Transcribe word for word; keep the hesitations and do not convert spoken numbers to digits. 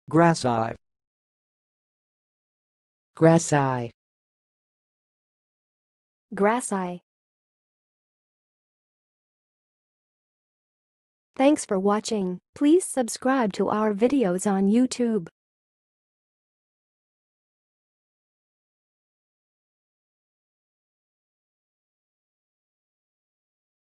grasseye, grasseye, grasseye. Thanks for watching. Please subscribe to our videos on YouTube.